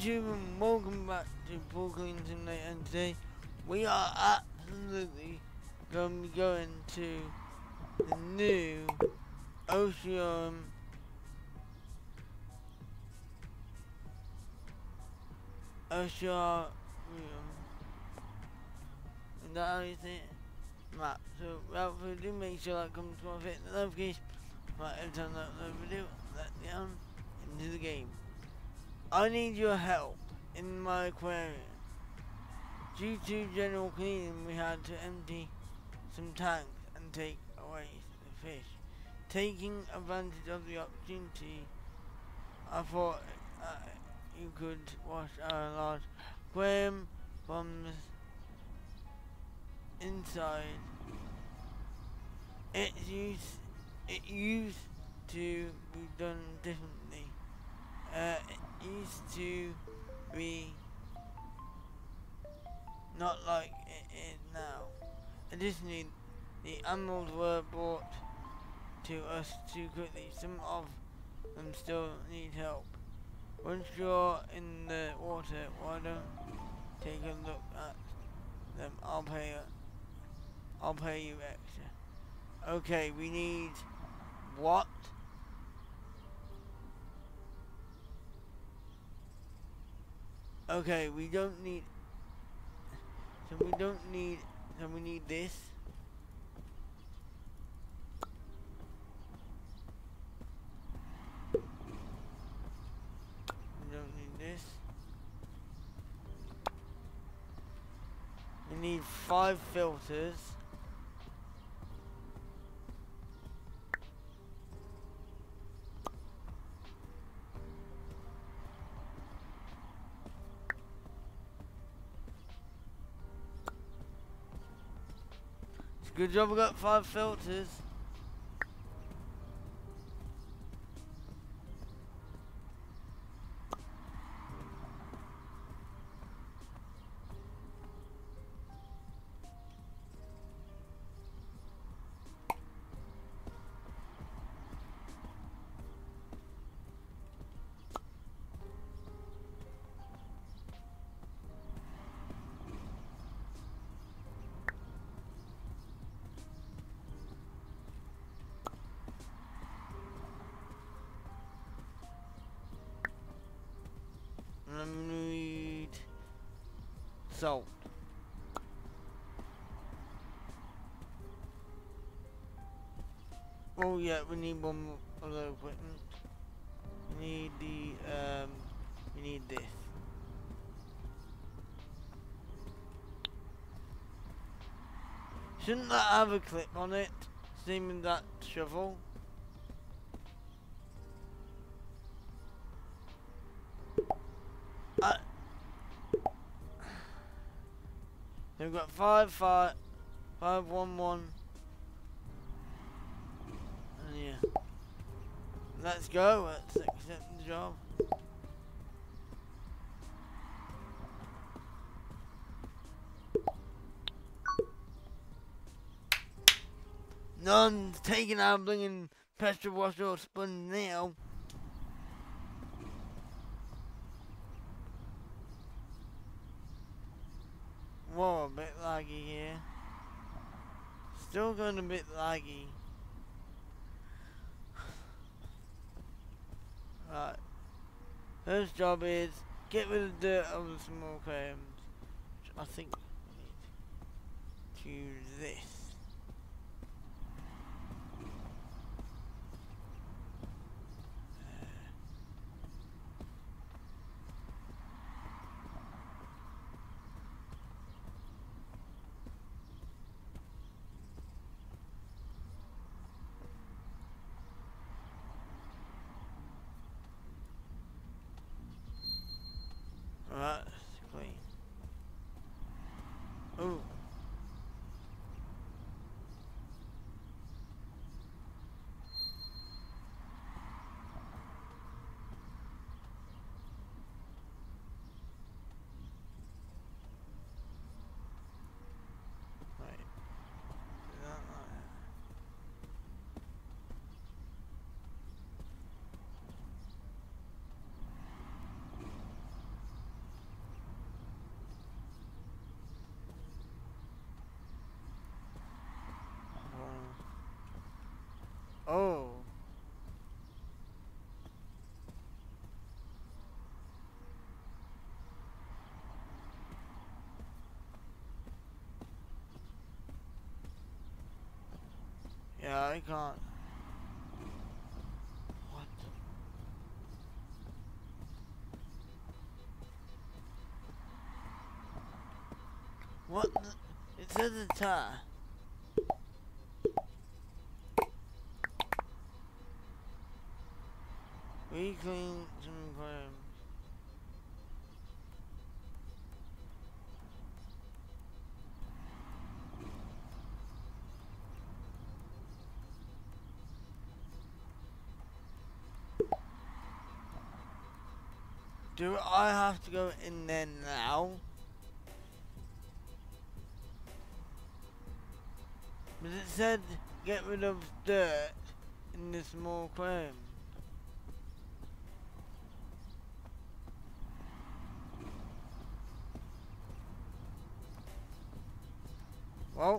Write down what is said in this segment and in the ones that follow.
YouTube and welcome back to Brooklyn Simulator, and today we are absolutely going to be going to the new Oceanarium. Oceanarium. Is that how you say it? Map. So without further ado, make sure that comes to my face the notification. Right, every time I upload a video, let down into the game. I need your help in my aquarium. Due to general cleaning, we had to empty some tanks and take away the fish. Taking advantage of the opportunity, I thought you could wash our large aquarium from the inside. It used to be done differently. It used to be not like it is now. Additionally, the animals were brought to us too quickly. Some of them still need help. Once you're in the water, why don't take a look at them? I'll pay you extra. Okay, we need what? Okay, we don't need. So we don't need. So we need this. We don't need this. We need 5 filters. Good job we got 5 filters. And I need salt. Oh yeah, we need one more other equipment. We need the we need this. Shouldn't that have a clip on it? Same with that shovel. So we've got 5, 5, 5, 1, 1. And yeah. Let's go. Let's accept the job. None's taking our blingin' pressure washer or sponge now. Whoa, a bit laggy here. Still going a bit laggy. Right. First job is get rid of the dirt of the small aquariums. Which I think we need to use this. Right, clean. Ooh. Yeah, I can't. What? What the? It says a tire. We clean some crime. Do I have to go in there now? But it said get rid of dirt in this small aquarium. Well,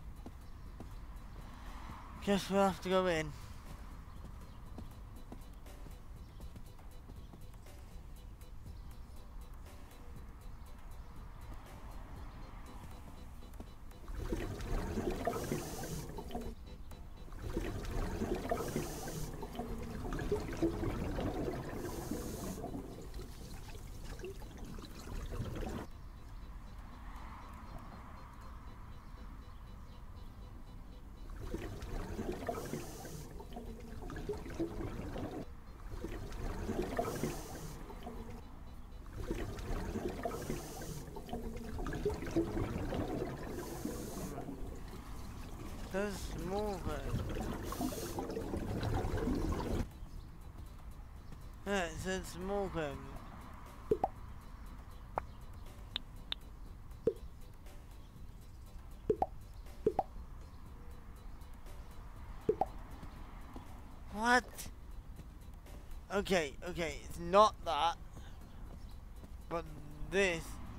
guess we'll have to go in. There's small aquarium. Yeah, it says small aquarium. What? Okay, it's not that, but this.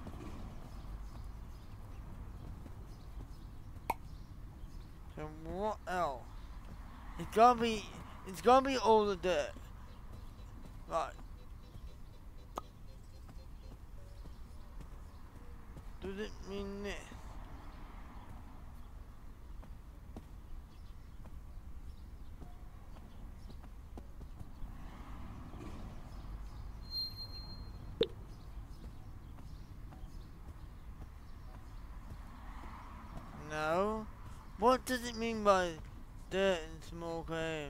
So what else? It's gotta be all the dirt. Right. Does it mean this? No. What does it mean by dirt and small claims?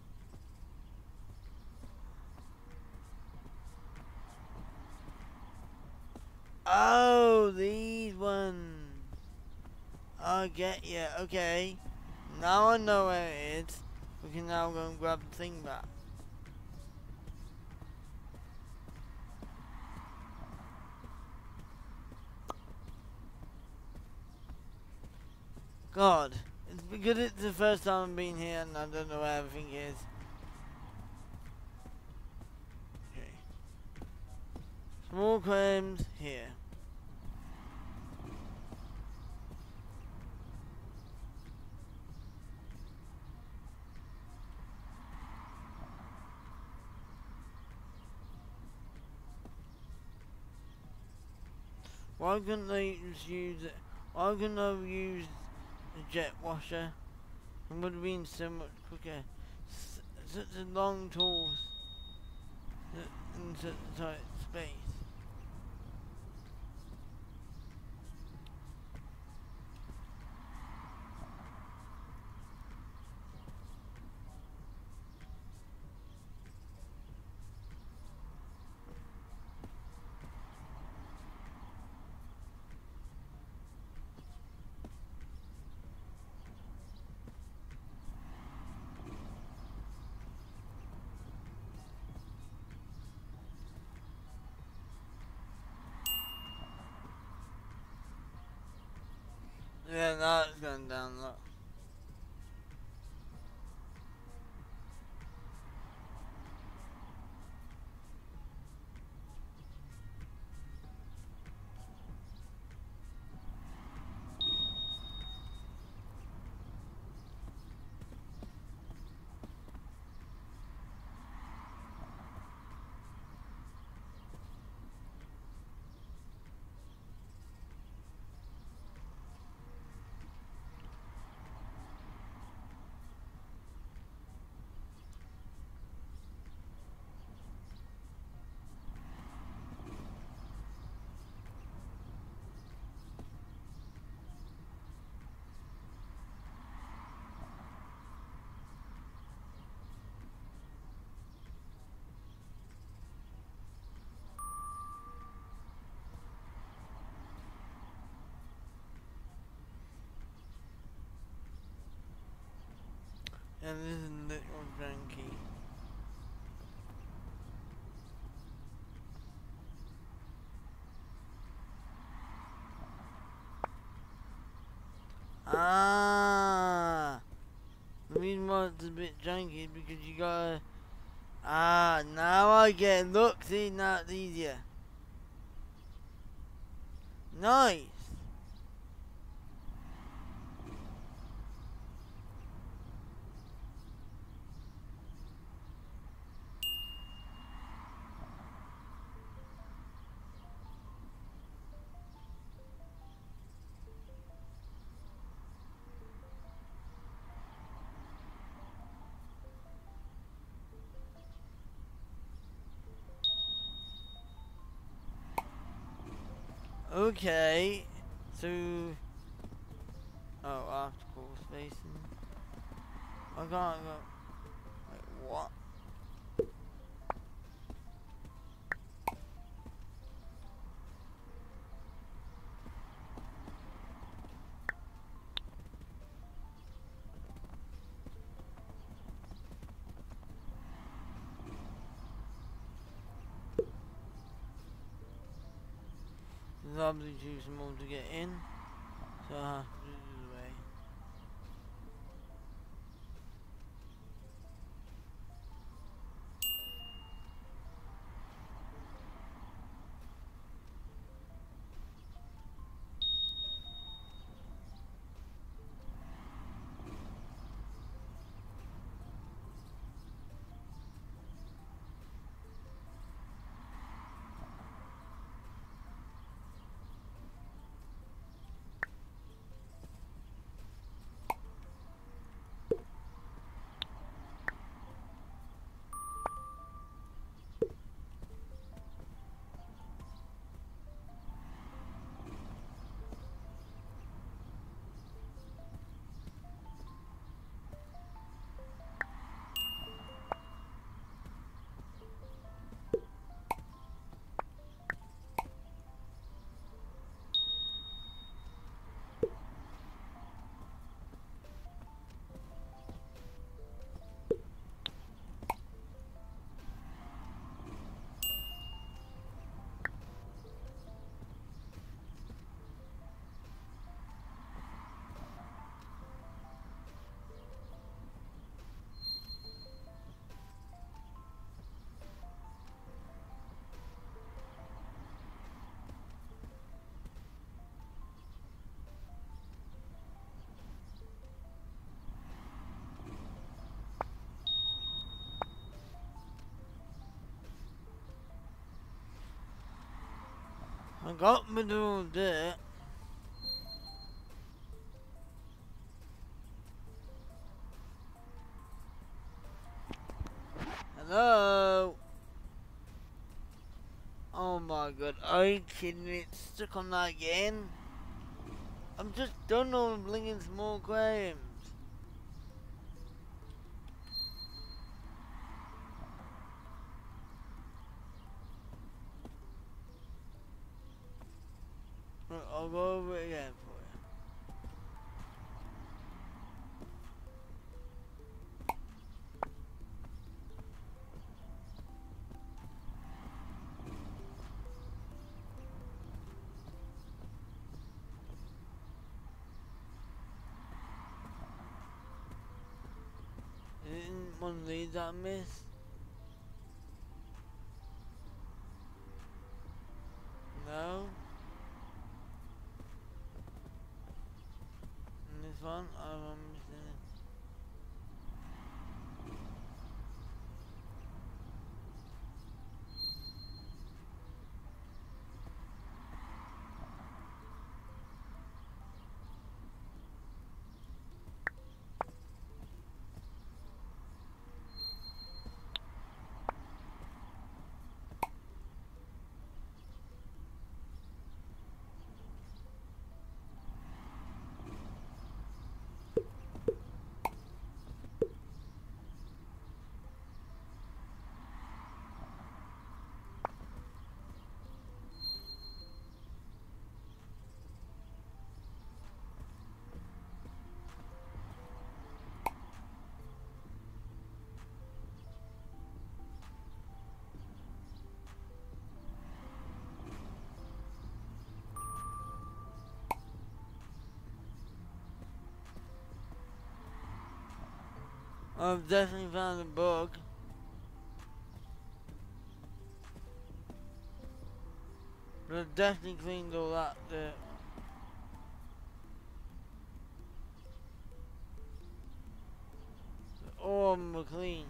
Oh, these ones. I get you. Okay. Now I know where it is. We can now go and grab the thing back. God. It's because it's the first time I've been here and I don't know where everything is. Okay. Small claims here. Why couldn't they just use it? Why couldn't I use the jet washer? It would have been so much quicker. Such a long tool in such a tight space. Yeah, now it's going down low. And this is literal janky. Ah, the reason why it's a bit janky is because you gotta. Ah, now I get it. Look, see, now it's easier. Nice. Okay, so. Oh, obstacle spacing. I can't go. Wait, what? There's obviously too small to get in, so I have to do it this way. I got middle of it. Hello? Oh my god, are you kidding me? It's stuck on that again? I'm just done on blinking small claims. Look, I'll go over it again for you. Isn't one of these that I missed? No? And this one? I'm missing it. I've definitely found a bug. But I've definitely cleaned all that dirt. All of them were clean.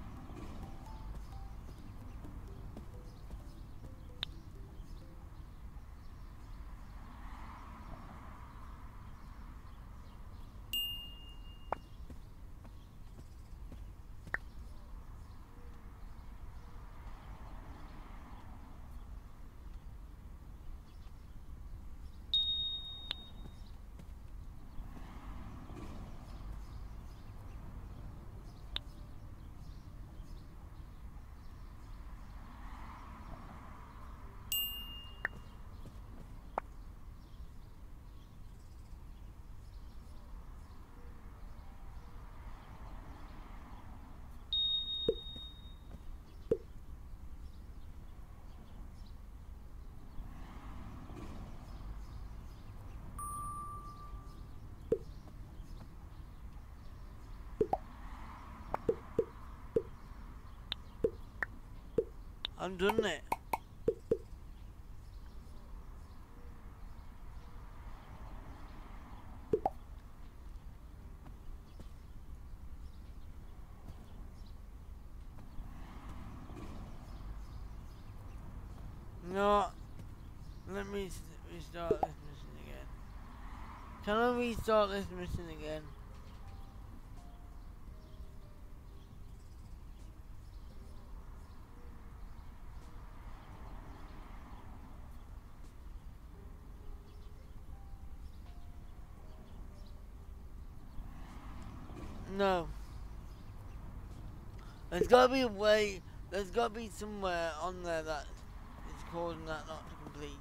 I've done it. No, let me restart this mission again. Can I restart this mission again? No. There's gotta be a way, there's gotta be somewhere on there that is causing that not to complete.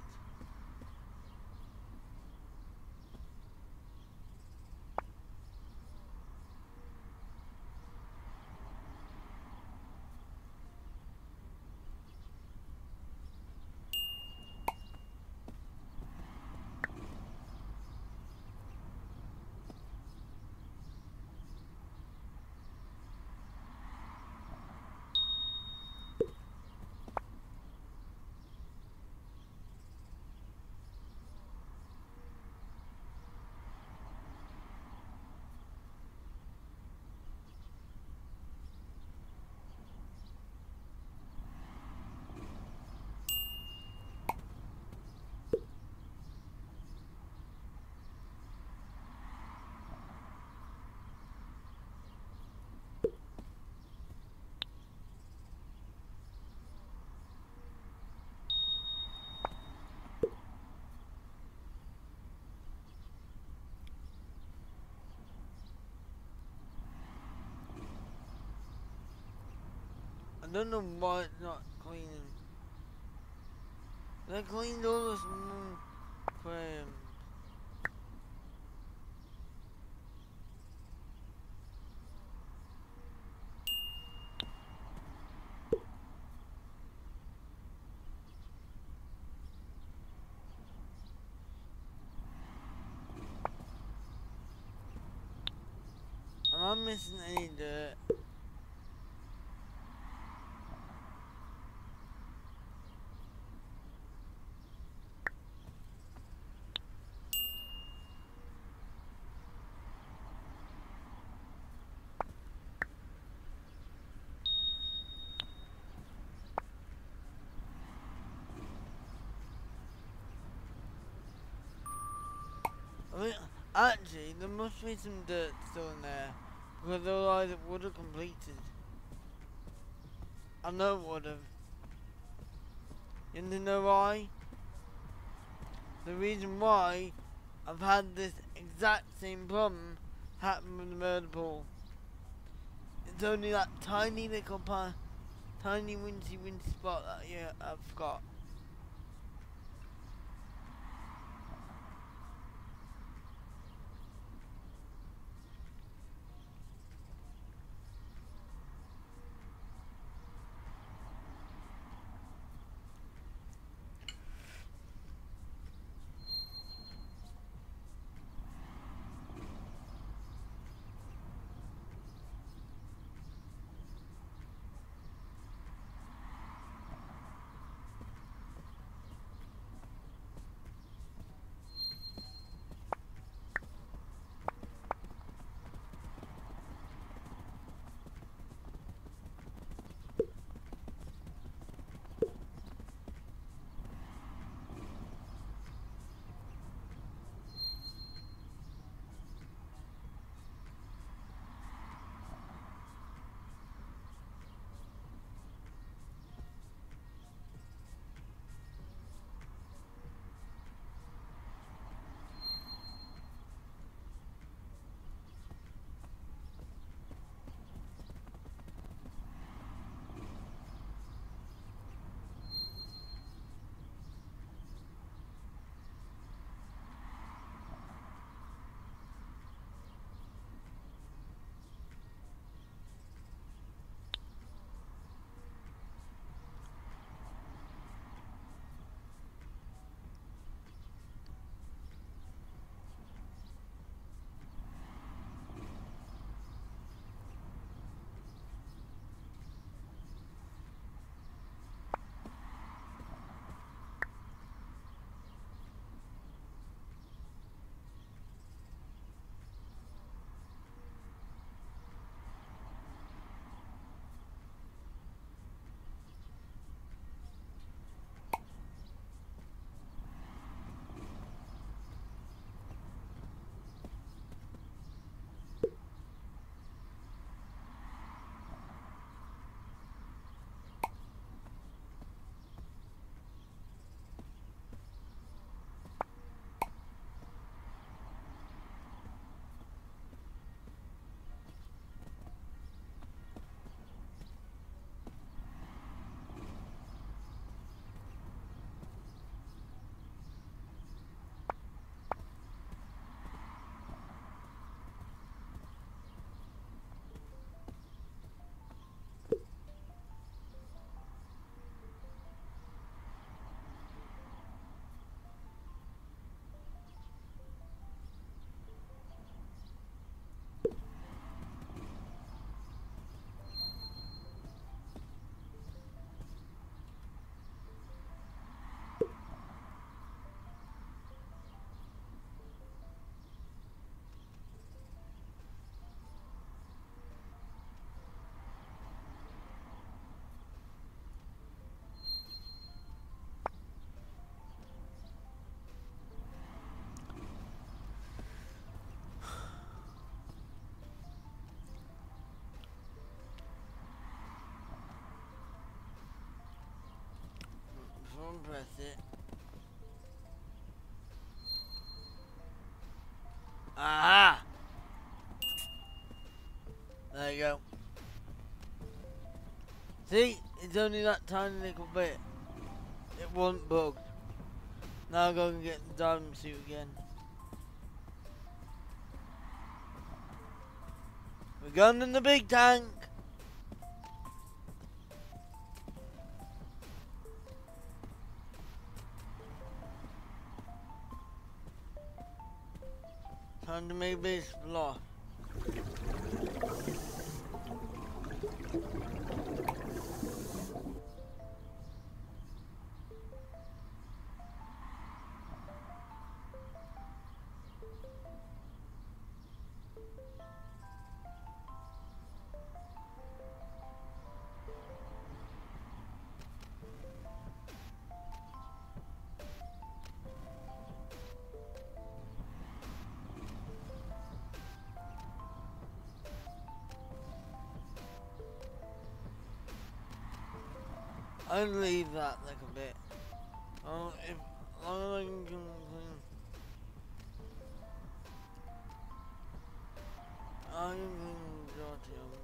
I don't know why it's not cleaning. They cleaned all this frame. Am I missing any dirt? I mean, actually, there must be some dirt still in there, because otherwise it would have completed. I know it would have. You know why? The reason why I've had this exact same problem happen with the murder pool. It's only that tiny little tiny wincy spot that I've got. That's it. Aha! There you go. See? It's only that tiny little bit. It wasn't bugged. Now I'll go and get the diving suit again. We're going in the big tank. Time to make this lost. I'll leave that like a bit. Oh, if long as I can clean. I can clean the majority of them.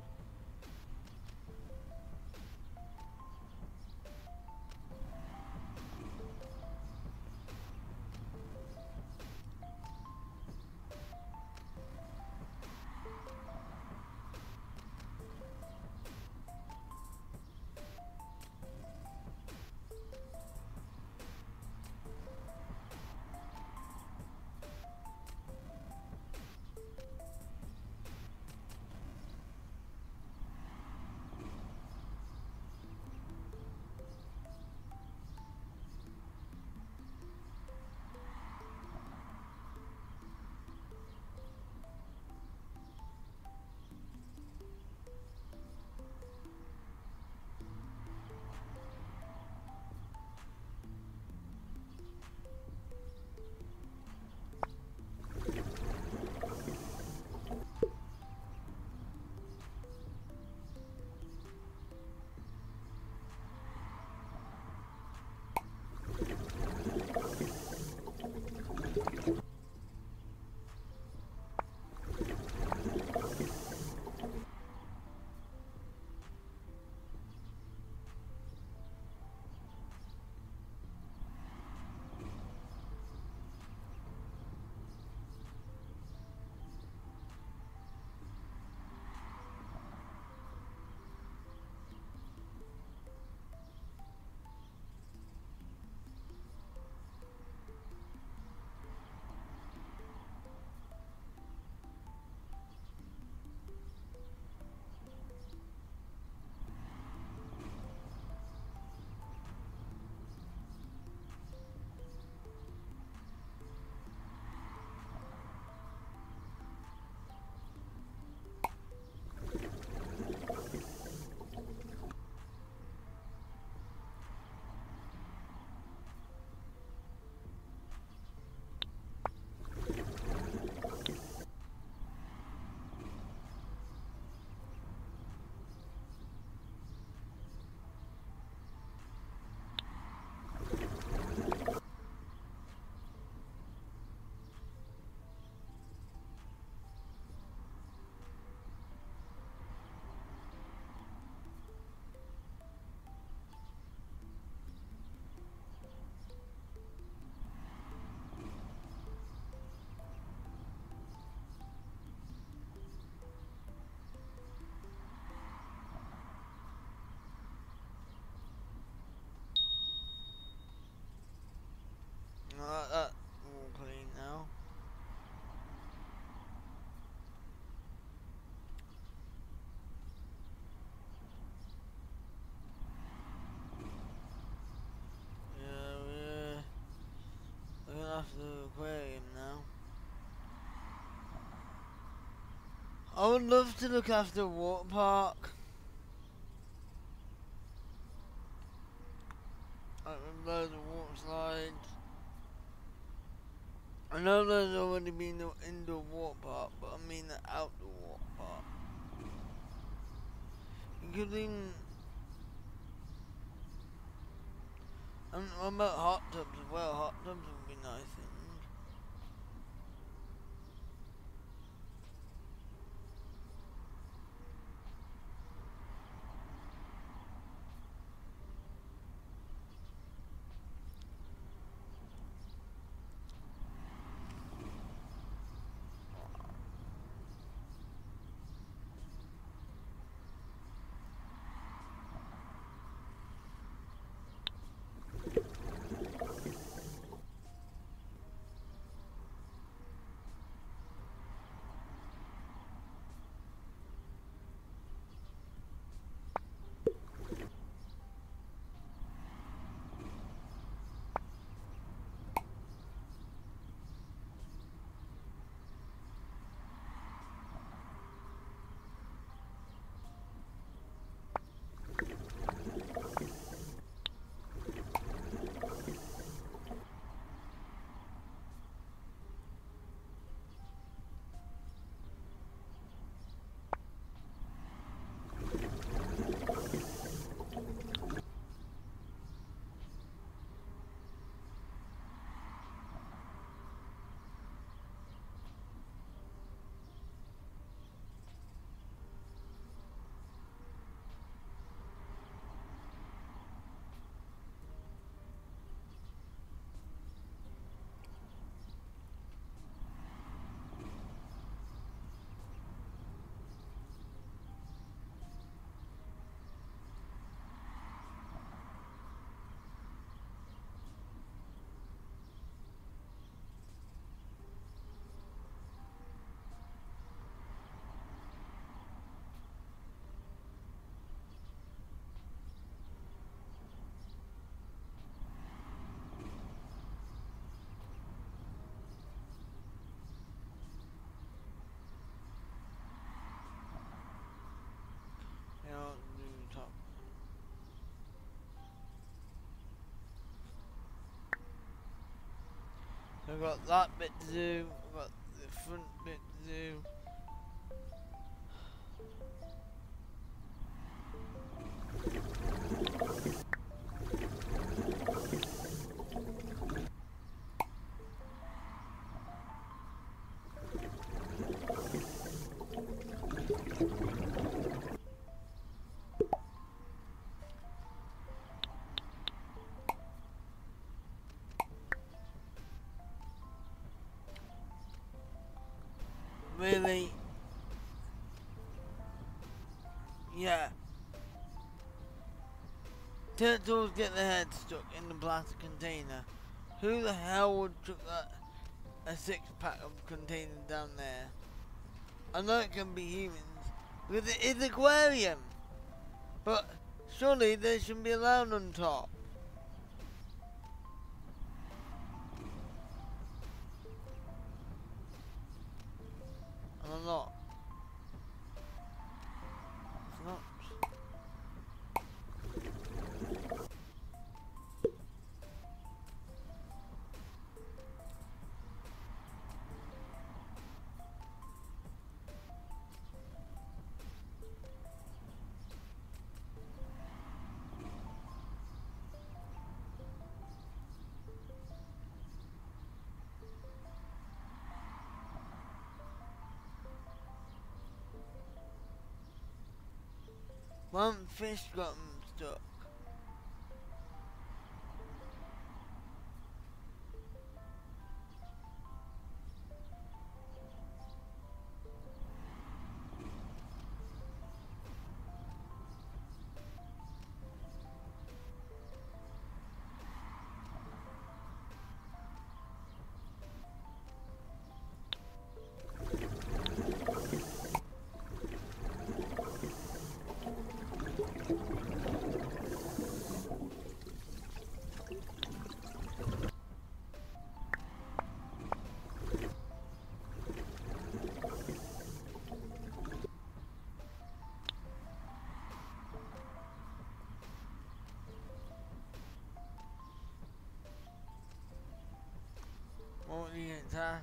That's all clean now. Yeah, we're looking after the aquarium now. I would love to look after a water park. Like with loads of water slides. I know there's already been the indoor water park, but I mean the outdoor water park. Including And what about hot tubs as well? Hot tubs would be nice. You know, do top. So I've got that bit to do, I've got the front bit to do. Really? Yeah. Turtles get their heads stuck in the plastic container. Who the hell would chuck that a 6-pack of containers down there? I know it can be humans, because it is an aquarium. But surely they shouldn't be allowed on top. And I'm not. It's not. One fish got them stuck. What do you think, Ty?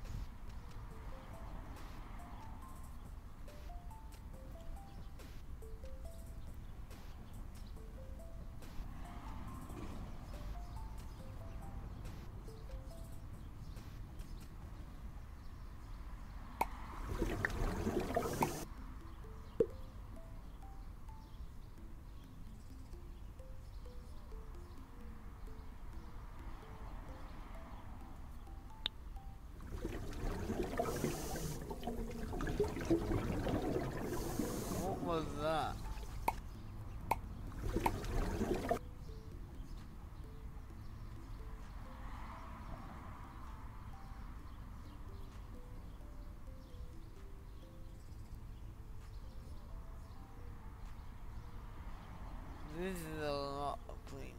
was that? This is a lot of cleaning.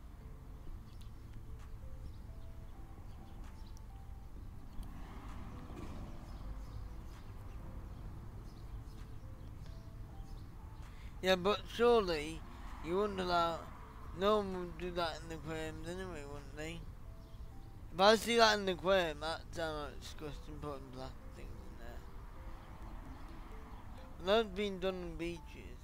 Yeah, but surely you wouldn't allow. No one would do that in the aquariums anyway, wouldn't they? If I see that in the aquarium, that sounds like disgusting putting plastic things in there. And that's been done on beaches.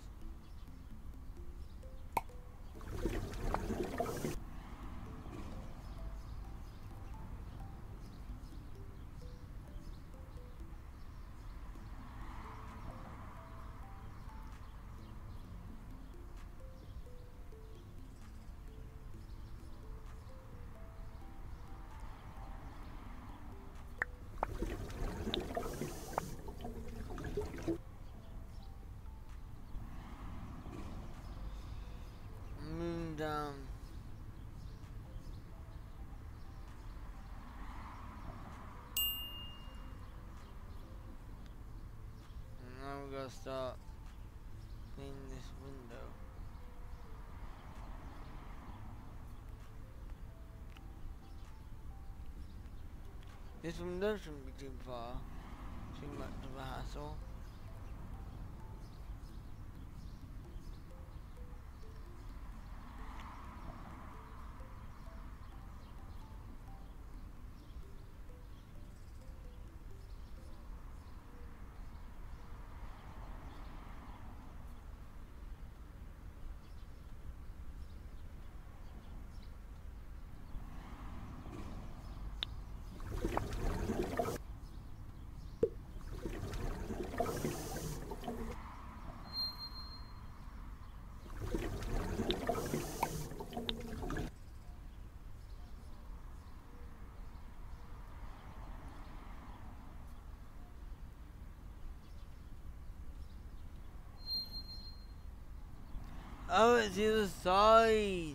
Moving down. And now we're gonna start cleaning this window. This window shouldn't be too far. Too much of a hassle. Oh, it's the other side.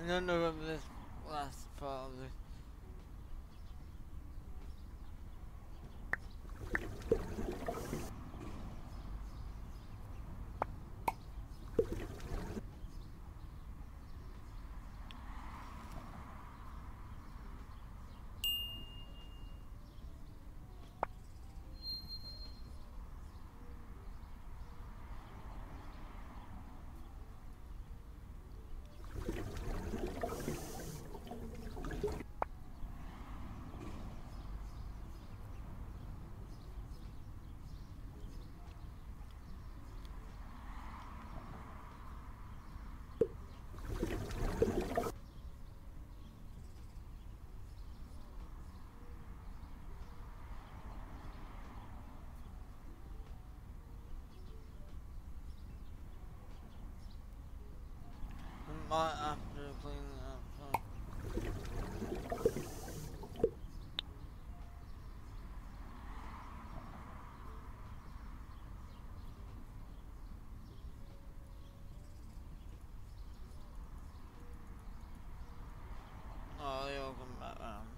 don't know remember this last part of this. I might have to clean it up. So. Oh, they all come back round.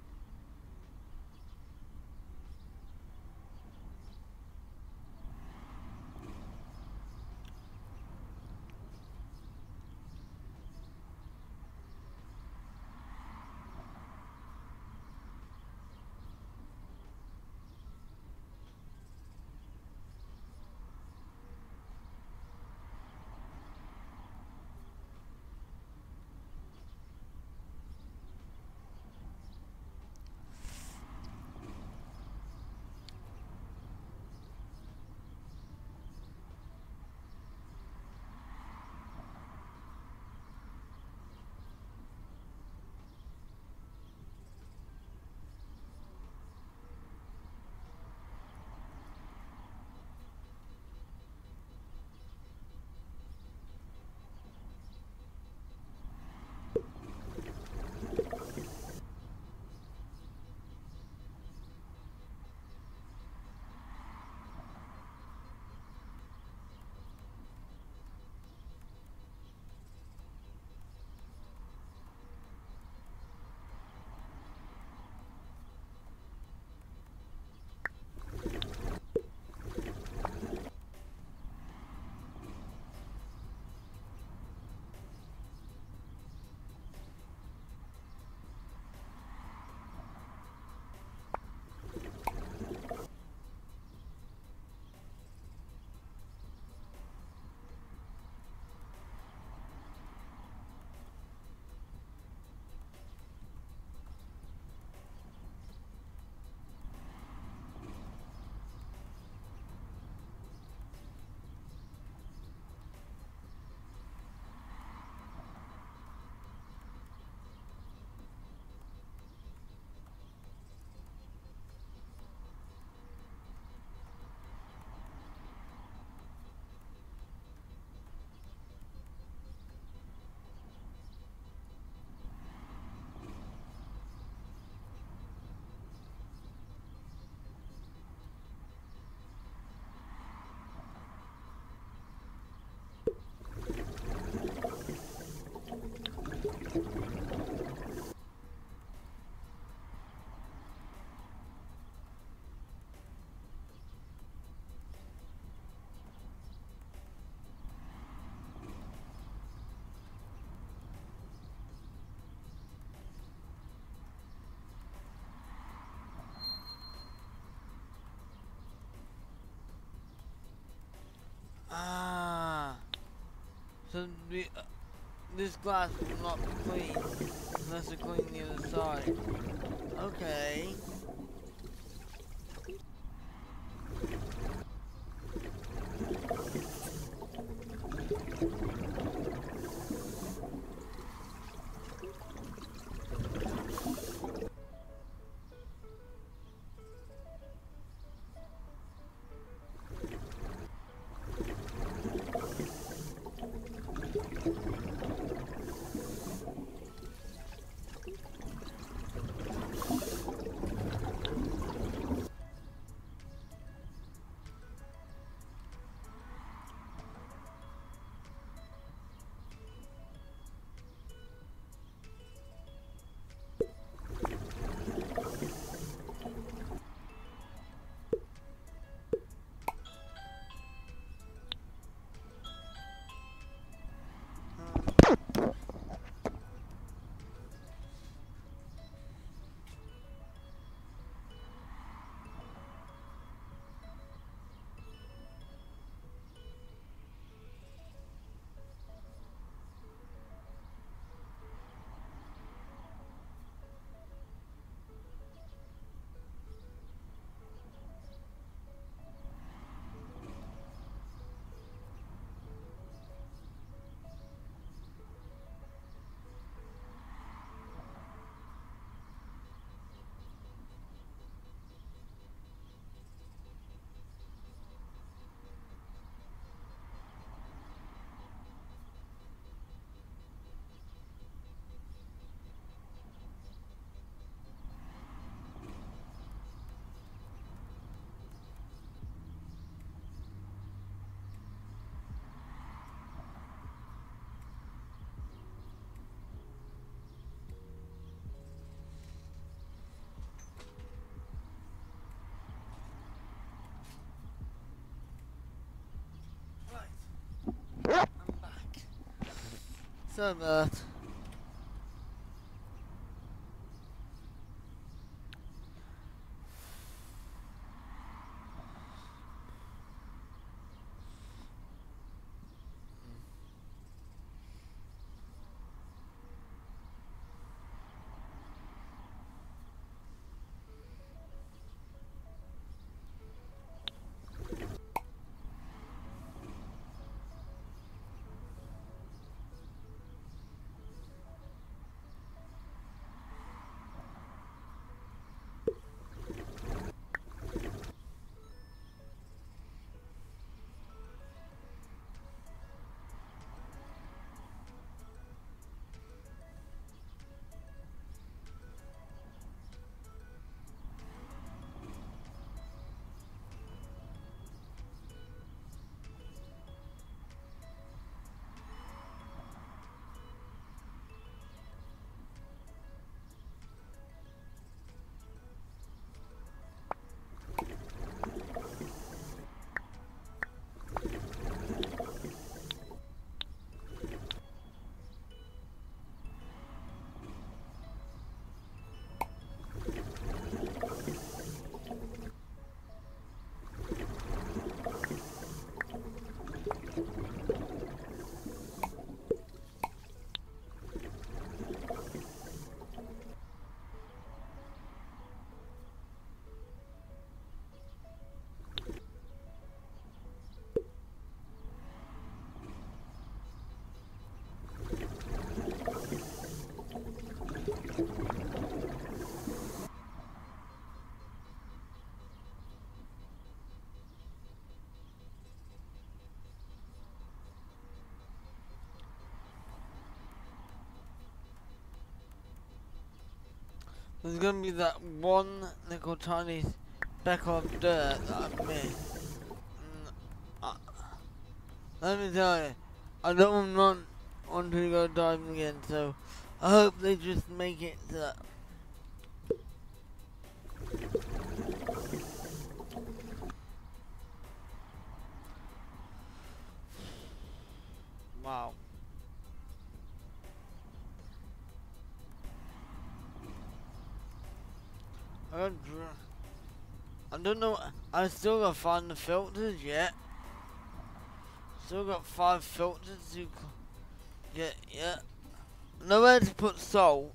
Ah, so this glass will not be clean unless I clean the other side. Okay. So that. There's gonna be that one little tiny speck of dirt that I missed. Uh, Let me tell you, I don't want to go diving again, so I hope they just make it to that. Wow. I don't know, I still gotta find the filters yet. Still got 5 filters to get yet. Nowhere to put salt.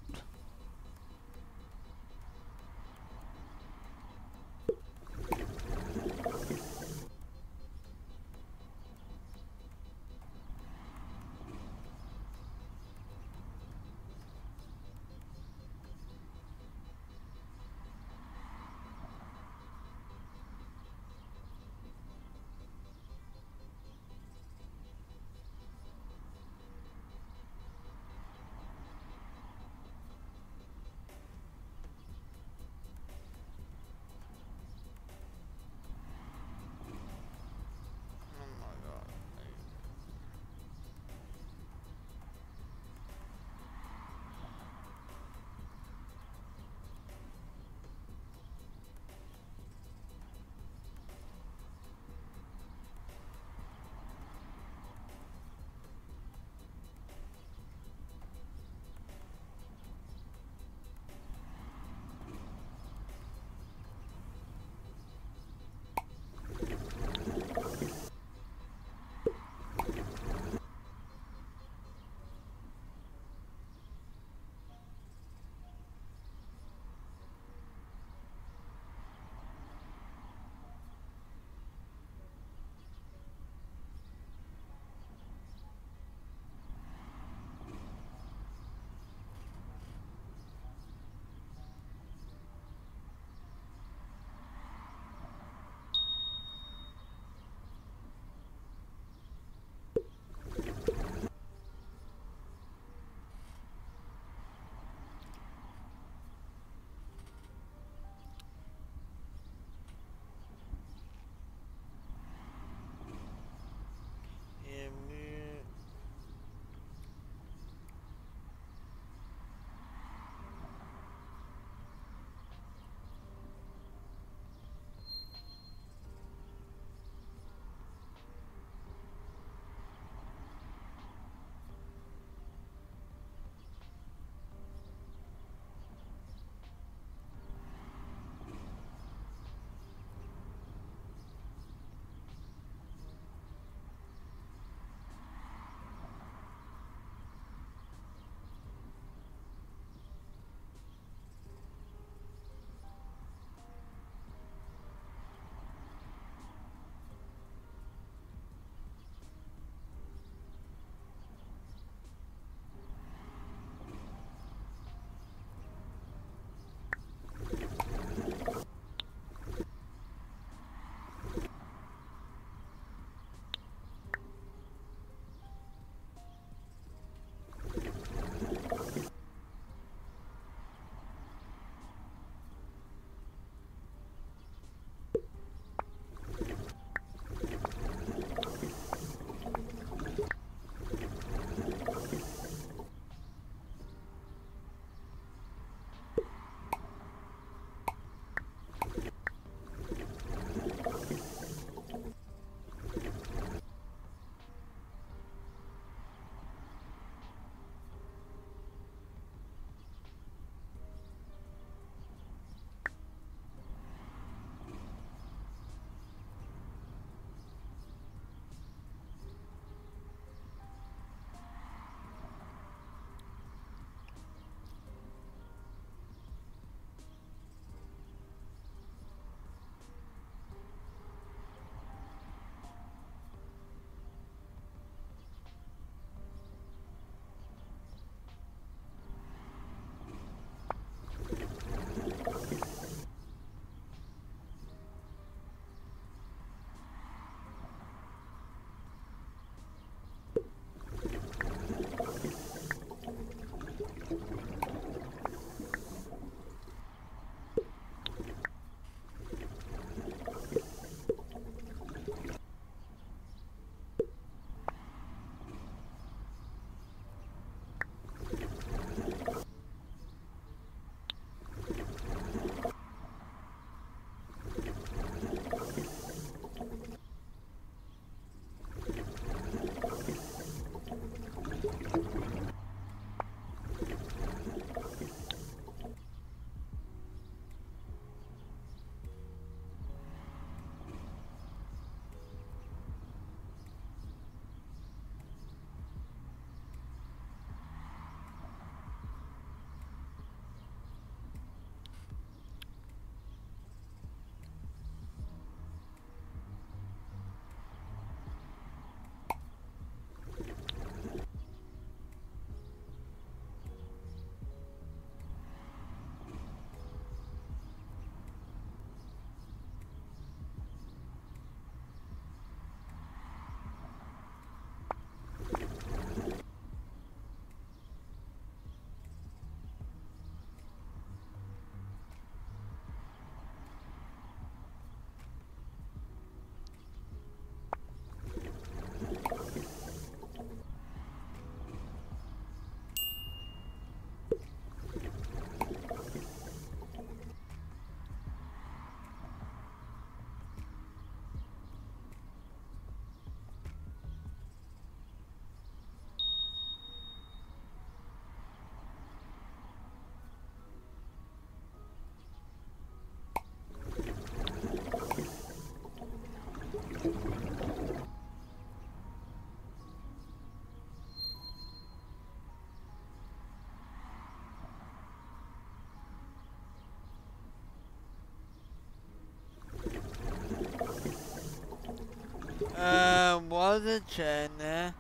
Was a chair in there?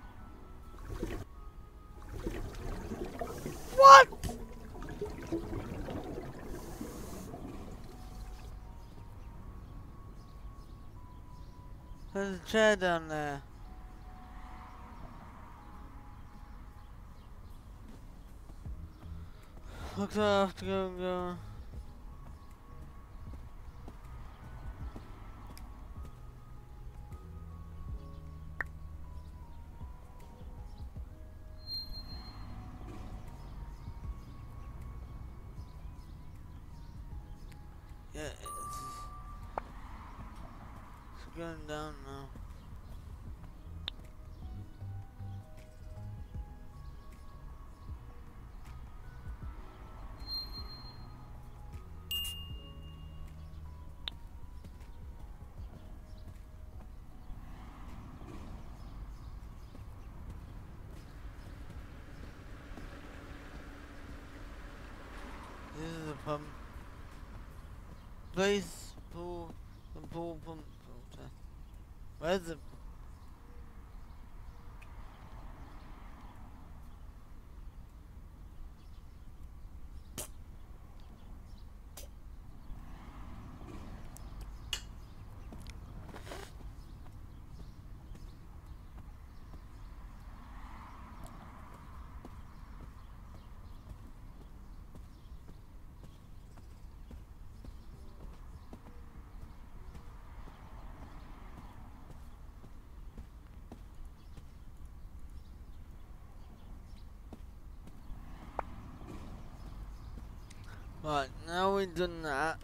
What? There's a chair down there. Looks like I have to go. Yeah, it's going down now. This is a pump. Place pool, the pool pump filter. Where's the... Right, now we've done that.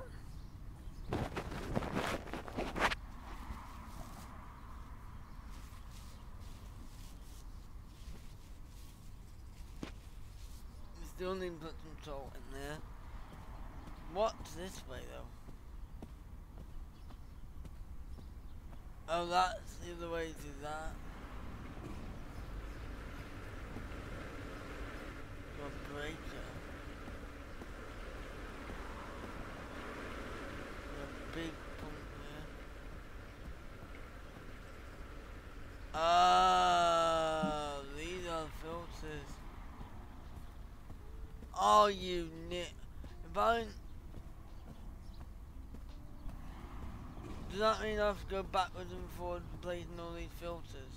We still need to put some salt in there. What's this way though? Oh, that's the other way to that. Got a breaker. Got a big pump there. Ah, these are filters. Oh, you nit. If I... Does that mean I have to go backwards and forwards placing all these filters?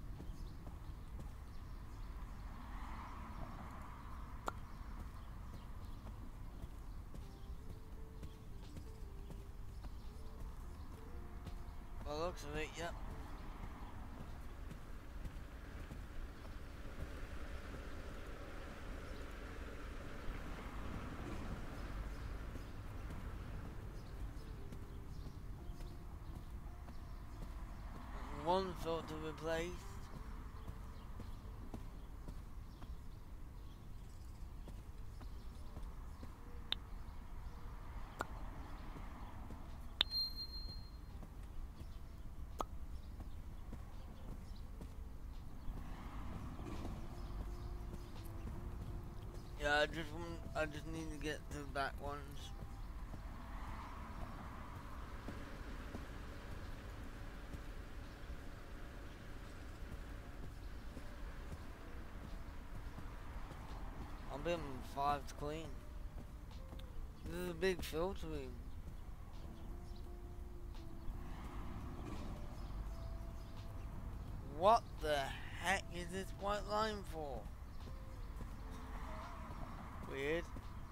By the looks of it, yep. One filter replaced. Yeah, I just need to get the back ones. I'll be on 5 to clean. This is a big filtering. What the heck is this white line for? Weird.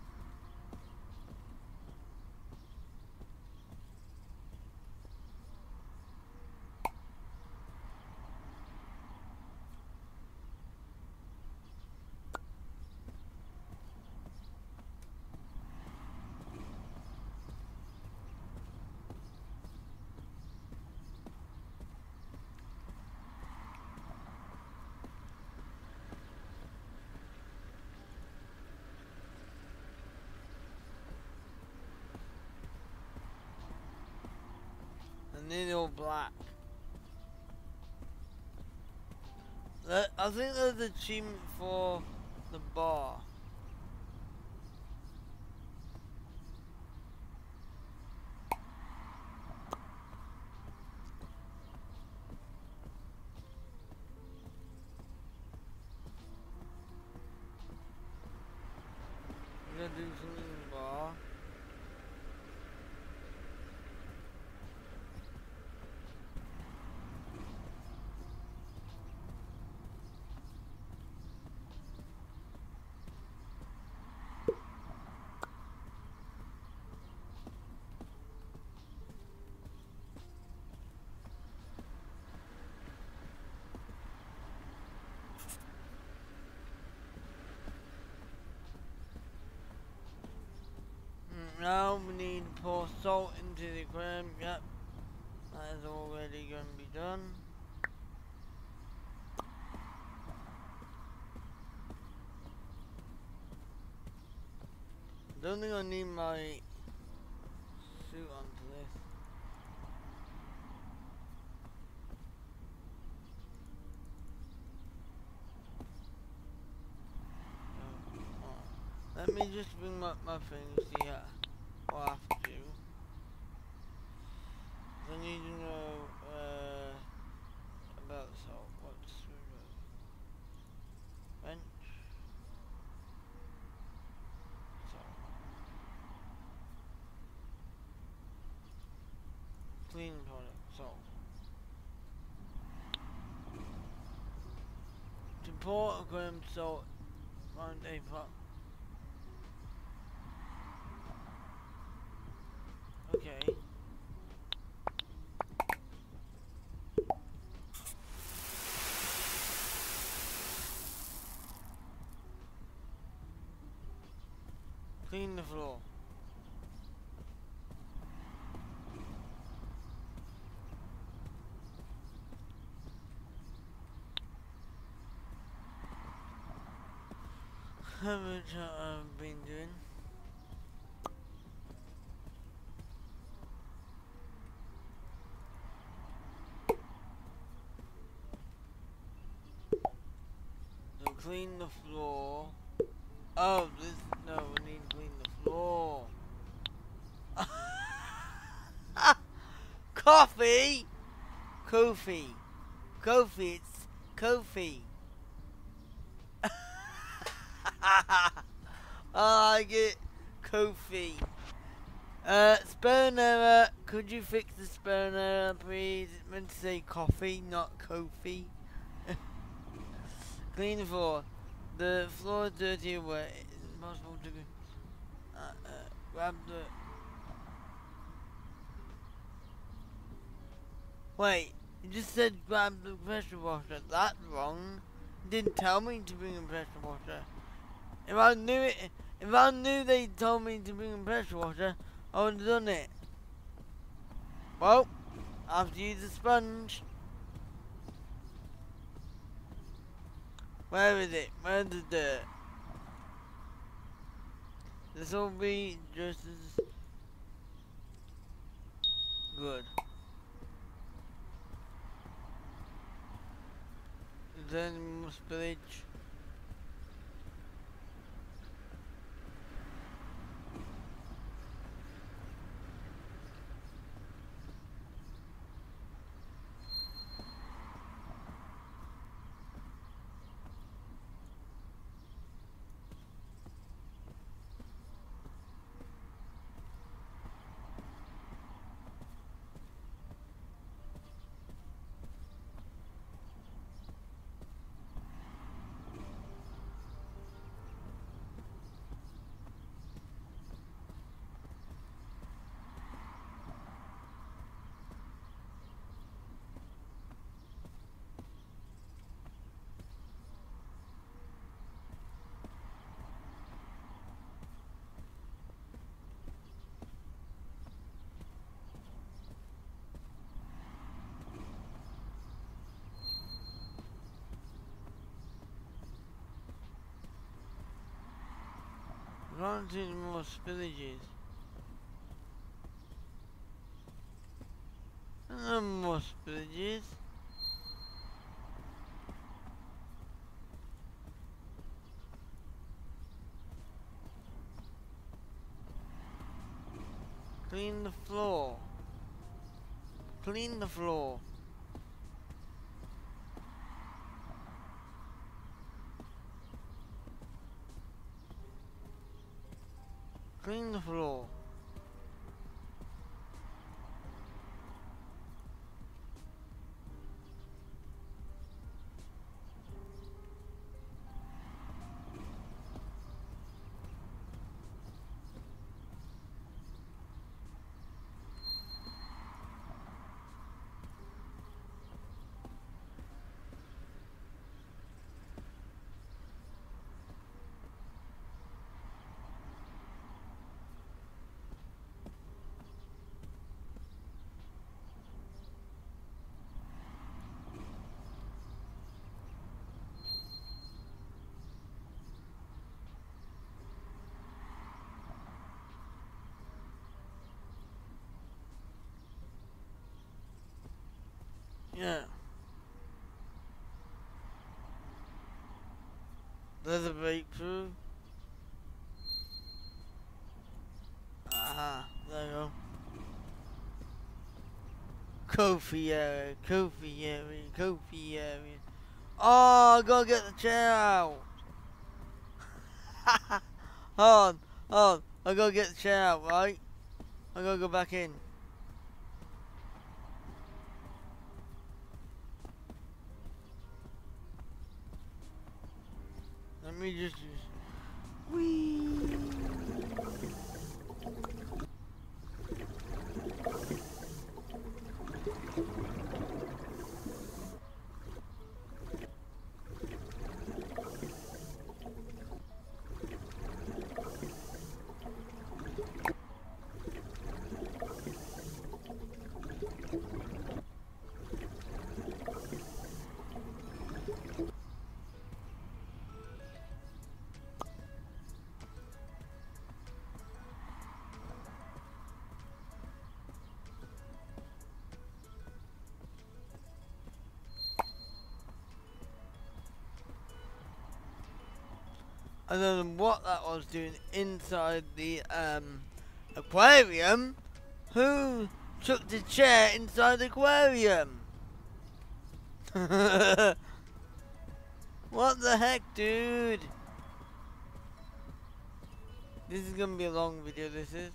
And then all black. I think there's an achievement for the bar. already going to be done. Don't think I need my suit onto this. Let me just bring up my things here. What I have to do. I need to know about the salt. What's bench? Salt. Cleaning product. Salt. To pour a gram salt around a pot. Okay. Clean the floor. How much I've been doing? So clean the floor. Oh, this no, we need to clean the floor. Coffee, Kofi, Kofi. It's Kofi. I get Kofi. Spelling error. Could you fix the spelling error, please? It's meant to say coffee, not Kofi. Clean the floor. The floor is dirty and wet. It's impossible to grab the. Wait, you just said grab the pressure washer. That's wrong. You didn't tell me to bring a pressure washer. If I knew they told me to bring a pressure washer, I would have done it. Well, I have to use a sponge. Where is it? Where's the dirt? This will be just as good. Is there any more spillage? I can't see any more spillages. No more spillages. Clean the floor. Clean the floor. Clean the floor. Yeah. There's a breakthrough. Aha, there you go. Kofi area, Kofi area, Kofi area. Oh, I gotta get the chair out. hold on. I gotta get the chair out, right? I gotta go back in. Let me just... Whee! I don't know what that was doing inside the aquarium. Who took the chair inside the aquarium? What the heck, dude? This is gonna be a long video, this is.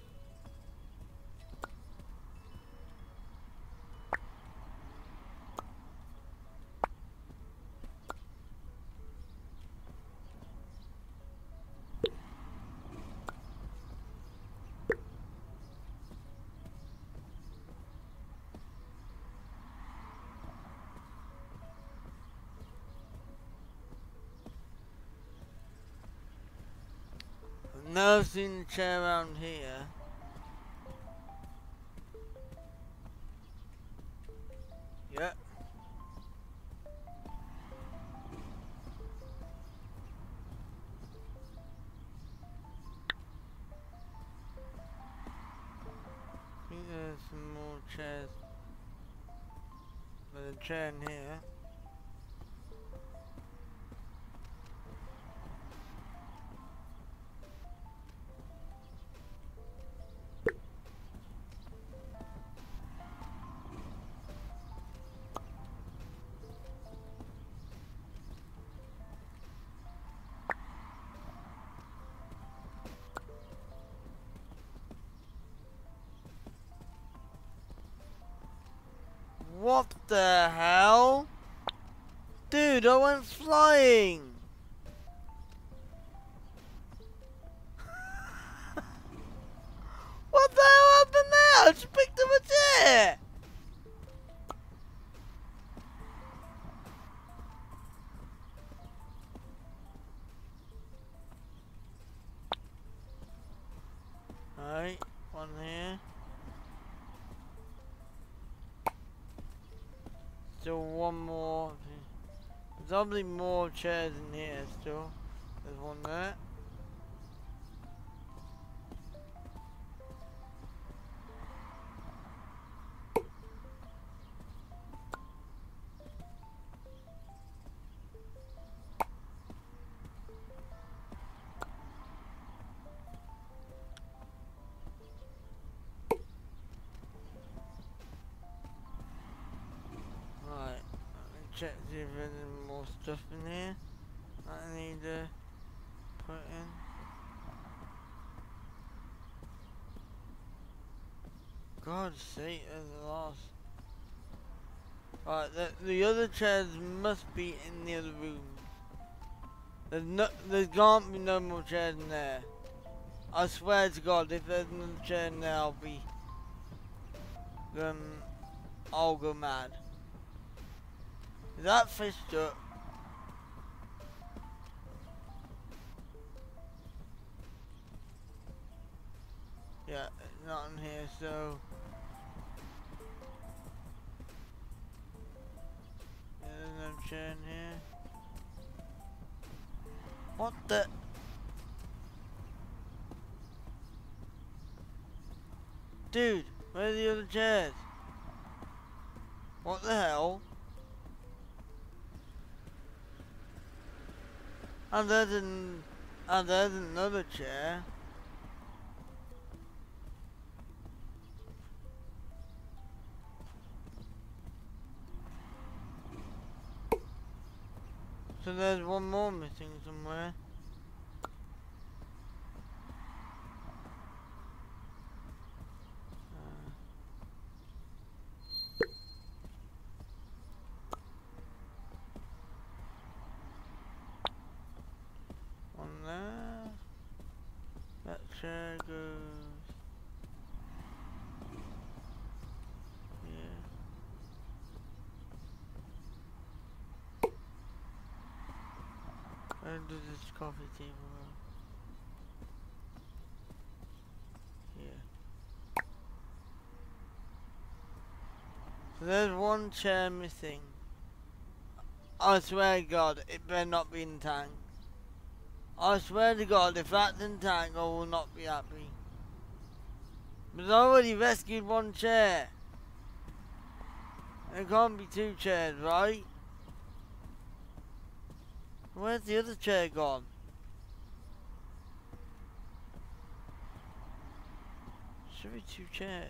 I've never seen the chair around here. Yep. I think there's some more chairs. There's a chair in here. What the hell? Dude, I went flying! What the hell happened there? I just picked up a chair! Alright, one here. Still one more. There's probably more chairs in here still. There's one there. Check see if there's any more stuff in here that I need to put in. God's sake, there's a lot. Alright, the other chairs must be in the other rooms. There can't be no more chairs in there. I swear to God, if there's another chair in there, I'll go mad. Is that fish up? Yeah, it's not in here, so... Yeah, there's no chair in here. What the... Dude, where are the other chairs? What the hell? And there's another chair. So there's one more missing somewhere. One there. That chair goes here. Where does this coffee table go? Here. So there's one chair missing. I swear to God, it better not be in the tank. I swear to God, if that's in the tank, I will not be happy. But I already rescued one chair. There can't be two chairs, right? Where's the other chair gone? Should be two chairs.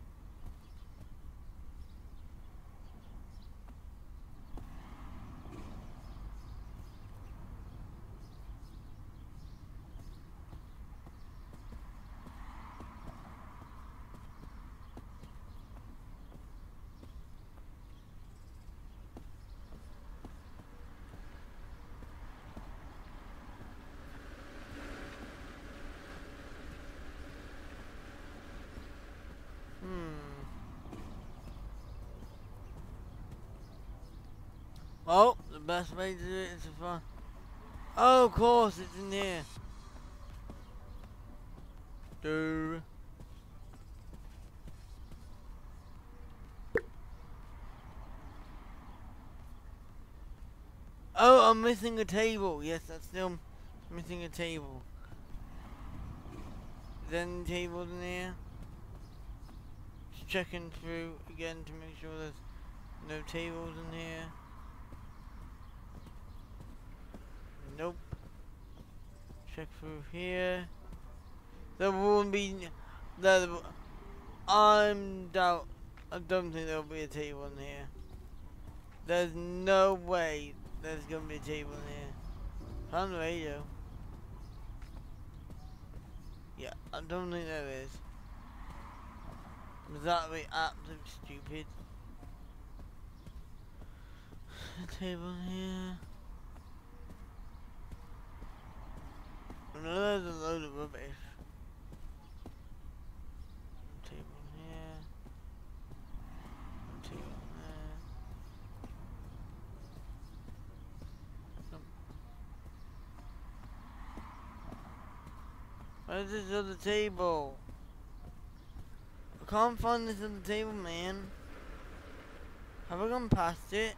Well, the best way to do it is to find... Oh, of course, it's in here. Dude. Oh, I'm missing a table. Yes, that's still missing a table. Is there any tables in here? Just checking through again to make sure there's no tables in here. Nope. Check through here. There won't be. I don't think there'll be a table in here. There's no way there's gonna be a table in here. Found the radio. Yeah, I don't think there is. That would be absolutely stupid. A table in here. There's a load of rubbish. Table here. Table there. Nope. Where's this other table? I can't find this other table, man. Have I gone past it?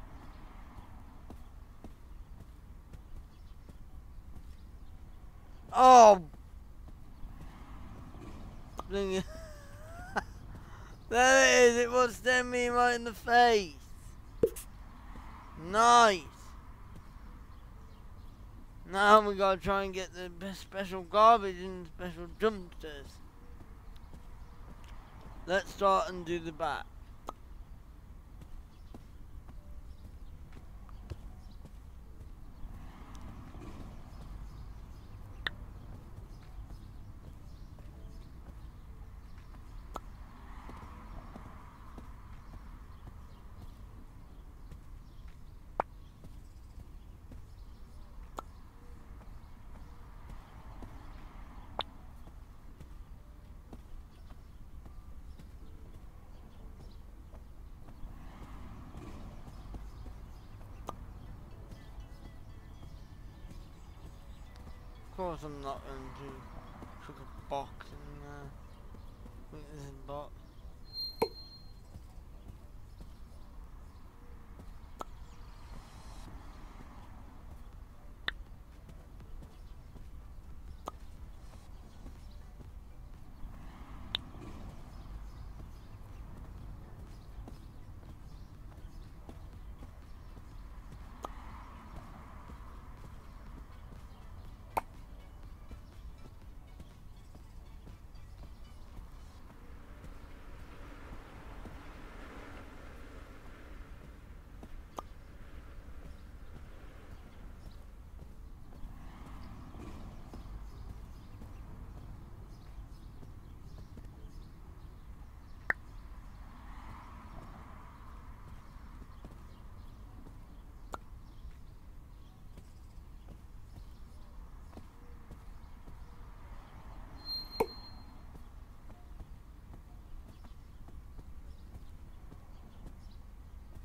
Oh! There it is, it was staring me right in the face. Nice. Now we gotta try and get the best special garbage and special dumpsters. Let's start and do the back. Of course I'm not going to cook a box and put this in a box.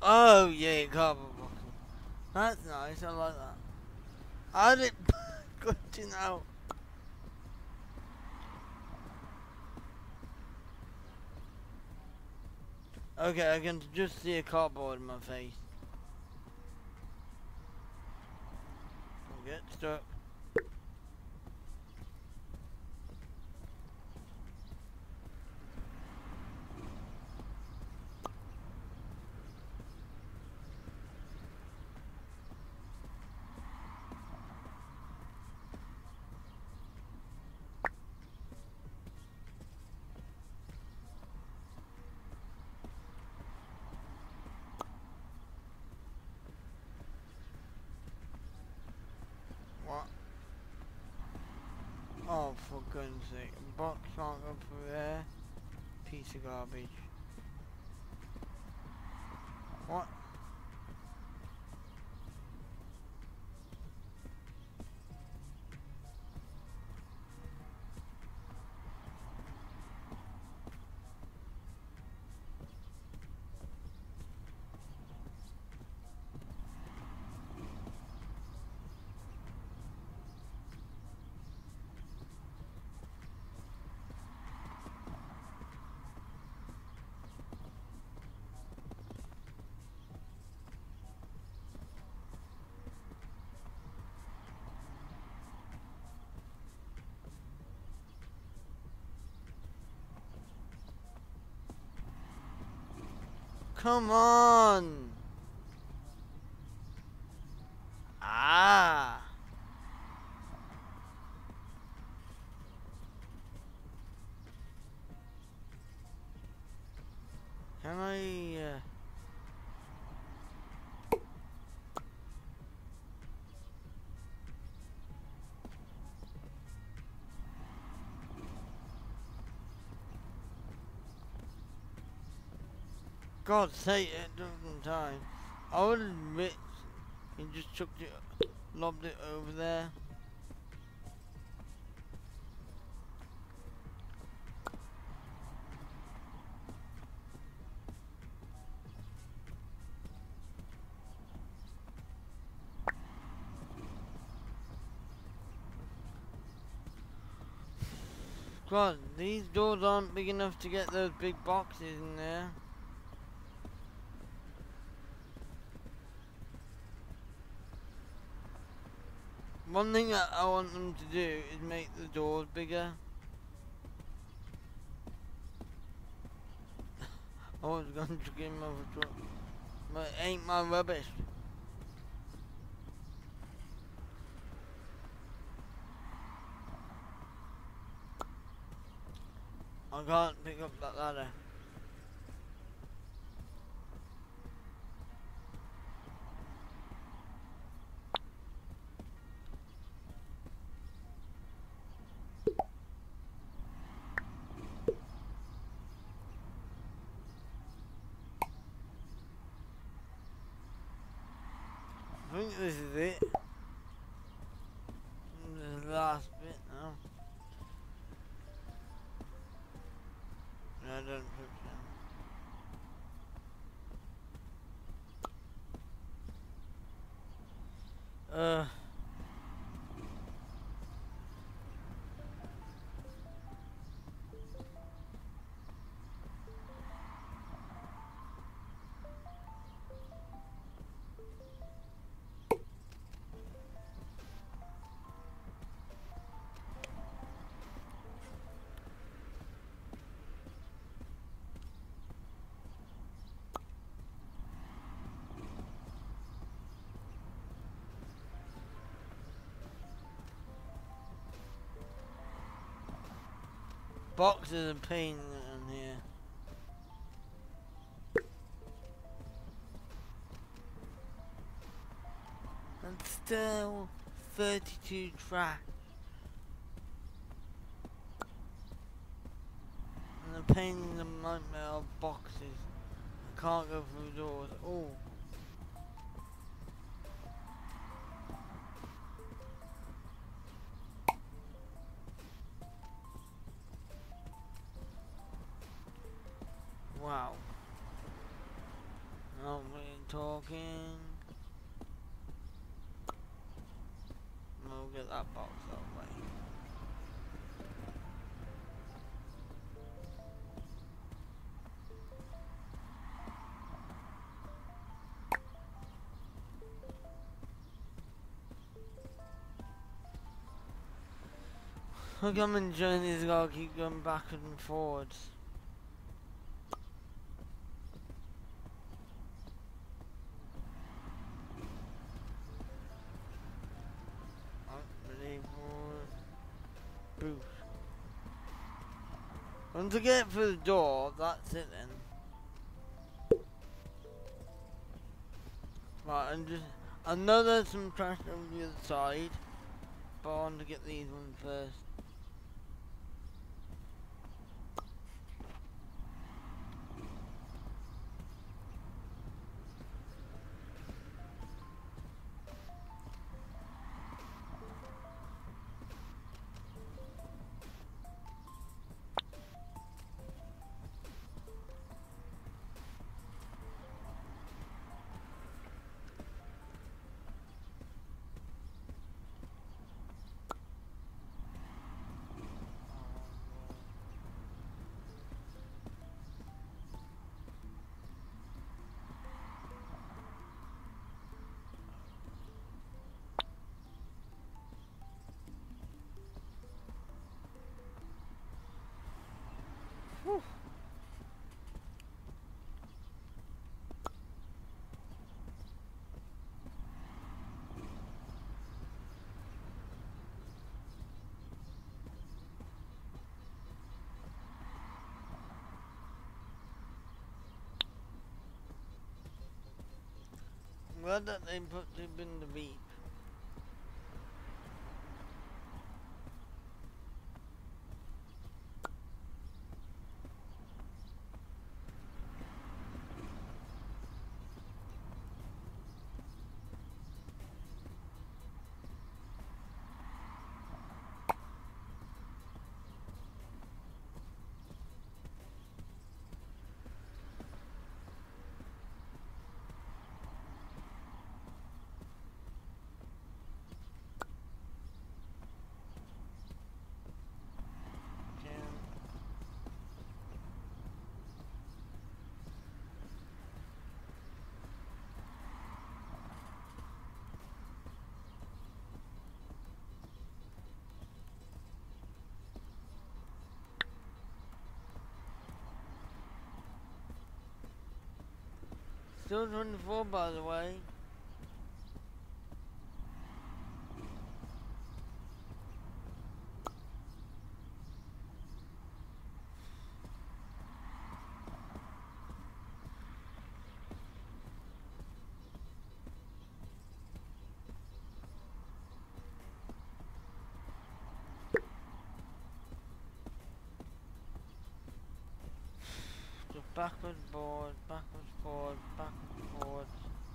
Oh yeah, cardboard boxes. That's nice, I like that. How did it good to know? Okay, I can just see a cardboard in my face. Don't get stuck. What? Oh, for goodness sake. A box can't go through there. Piece of garbage. What? Come on! Ah! Can I, God's sake, it doesn't time. I would admit he just chucked it, lobbed it over there. God, these doors aren't big enough to get those big boxes in there. One thing that I want them to do is make the doors bigger. I was going to give him over truck, but it ain't my rubbish. I can't pick up that ladder. I think this is it. This is the last bit now. No, don't touch that. Boxes are pain in here. And still 32 trash. And the pain in the nightmare of boxes. I can't go through doors. Oh. Wow. Oh man. talking. We'll get that box out of the way. Look, I'm enjoying these, gotta keep going backwards and forwards. Boost. Once I get through the door, that's it then. Right, I know there's some trash on the other side, but I want to get these ones first. Whew. I'm glad that they put it in the beep. Still 24, by the way. Just backwards, forward, backwards, forward, backwards, forward.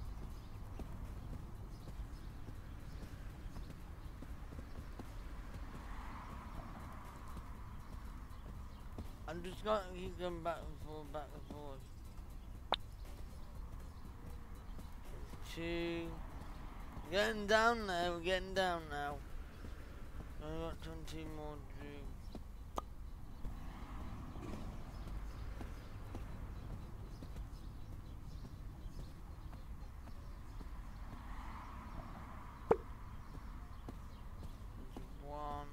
I'm just gonna keep going back and forward, back and forward. 2. Getting down there, we're getting down now. I've got 20 more to do. One.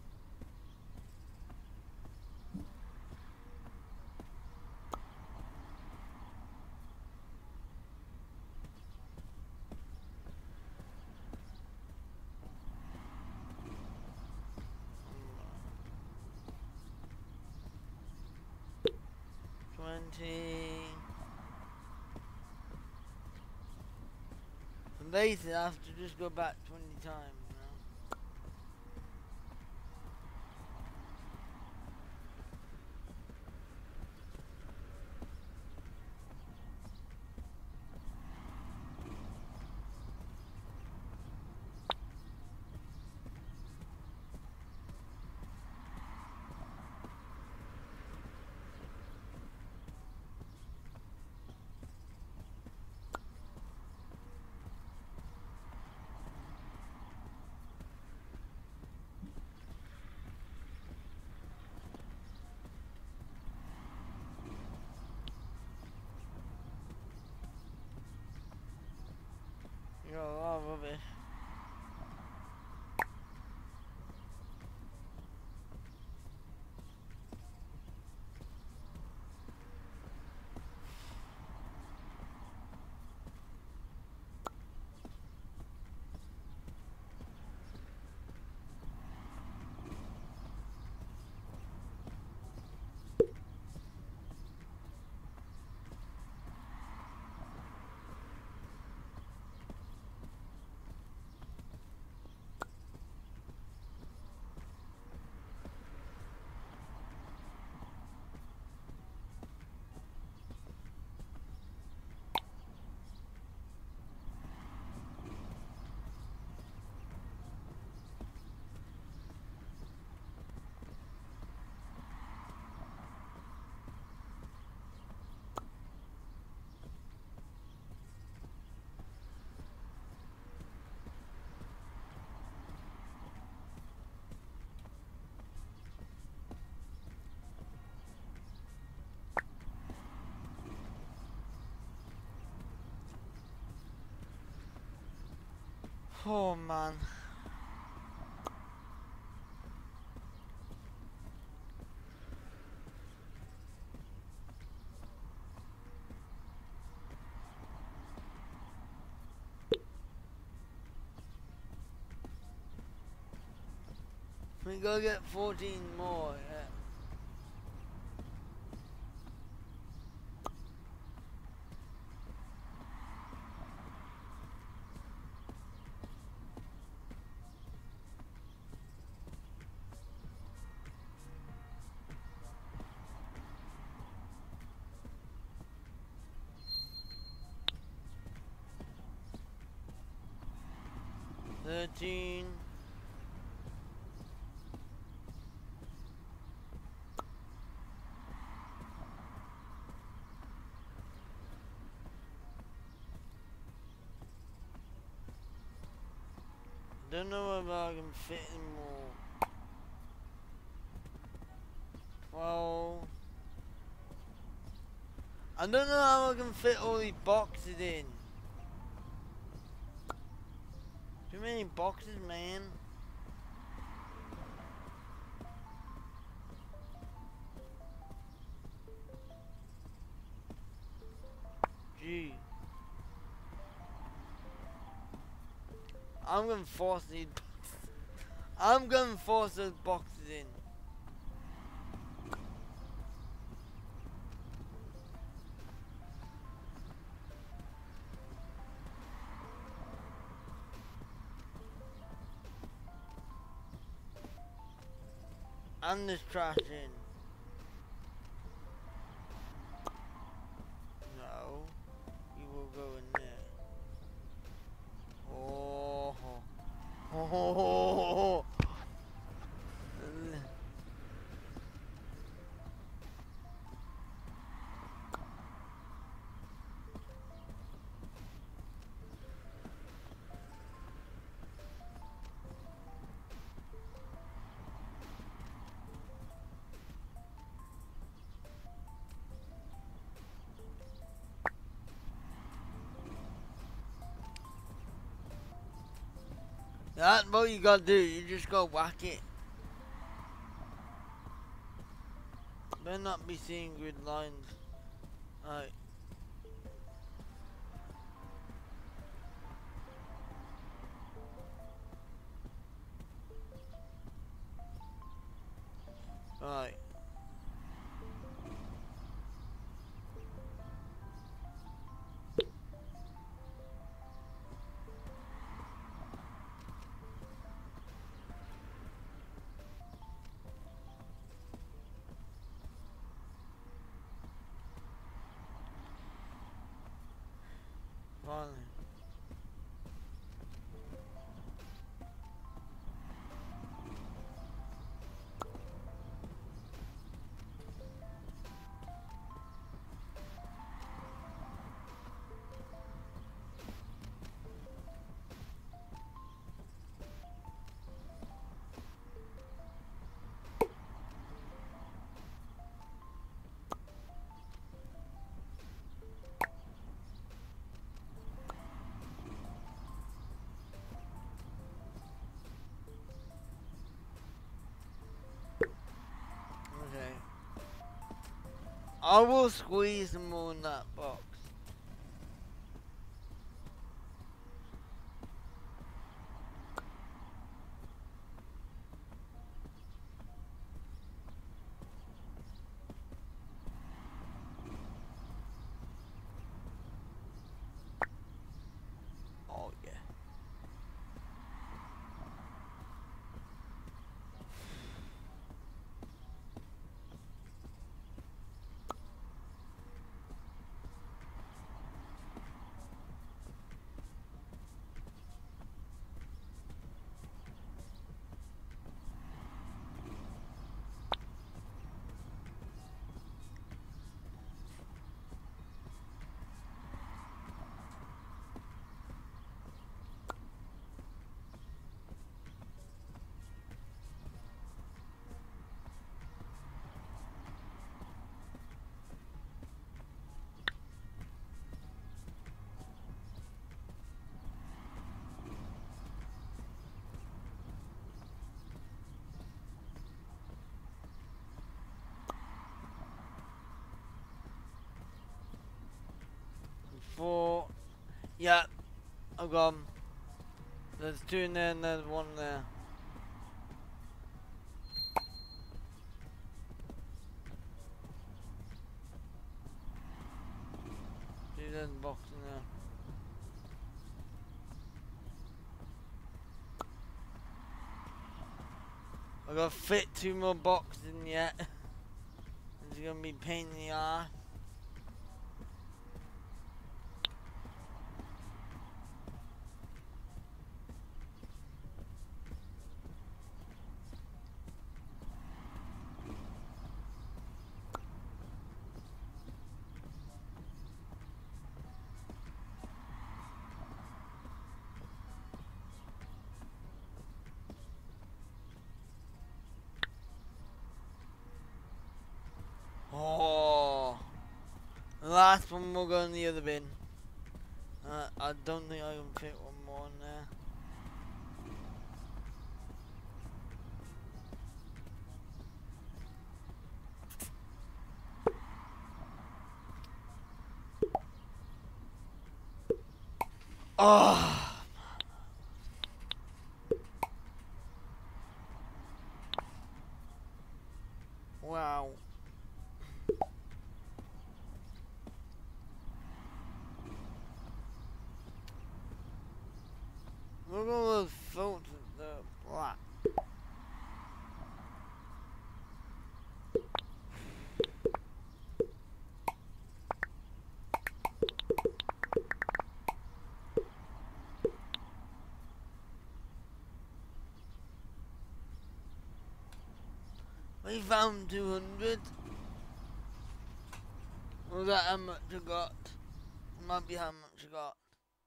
And basically I have to just go back 20 times now. rubbish. Oh man. We go get 14 more, yeah. Thirteen. Don't know if I can fit any more. 12. I don't know how I can fit all these boxes in. Too many boxes, man. Gee. I'm gonna force these boxes. I'm gonna force those boxes in. And this trash in. No. You will go in there. Oh. Oh. That's what you gotta do. You just go whack it. Better not be seeing grid lines. Alright. Right. I will squeeze them all in that box. Oh yeah. Four. Yeah, I've got 'em. There's two in there and there's one there. See, there's a box in there. I gotta fit 2 more boxes in yet. It's gonna be a pain in the ass. Oh, the last one will go in the other bin. I don't think I can fit one more in there. Oh, wow. Look at all those filters, they're black. We found 200. Was that how much I got? Might be how much I got.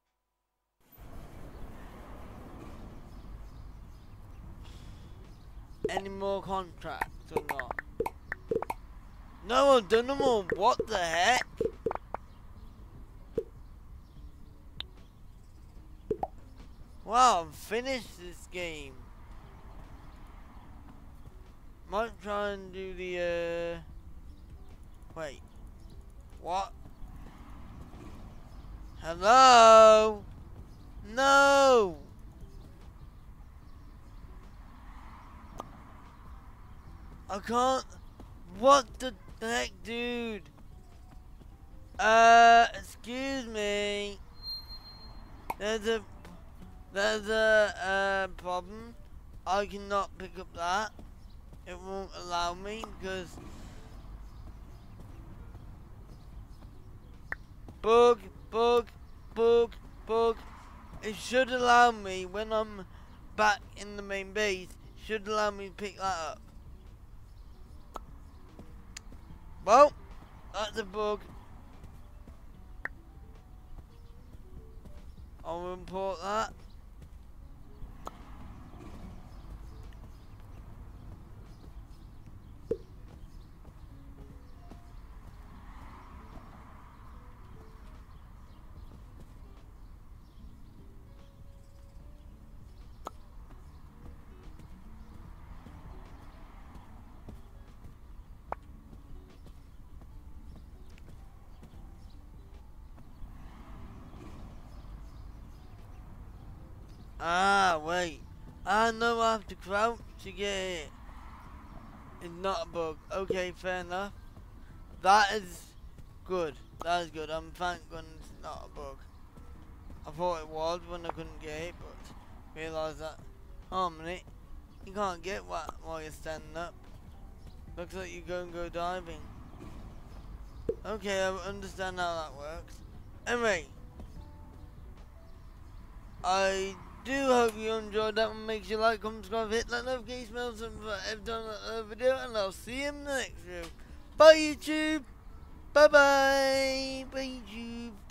Any more contracts or not? No, I've done them all. What the heck? Wow, I've finished this game. Might try and do the, wait. What? Hello? No! I can't. What the heck, dude? Excuse me. There's a problem. I cannot pick up that. It won't allow me because bug. It should allow me when I'm back in the main base. Should allow me to pick that up. Well, that's a bug. I'll import that. Ah, wait. I know I have to crouch to get it. It's not a bug. Okay, fair enough. That is good. That is good. I'm thank goodness it's not a bug. I thought it was when I couldn't get it, but realised that. Oh, a minute. You can't get what while you're standing up. Looks like you're going to go diving. Okay, I understand how that works. Anyway, I do hope you enjoyed that one. Make sure you like, comment, subscribe, hit that notification bell so every time I upload a video, and I'll see you in the next video. Bye YouTube! Bye bye! Bye YouTube!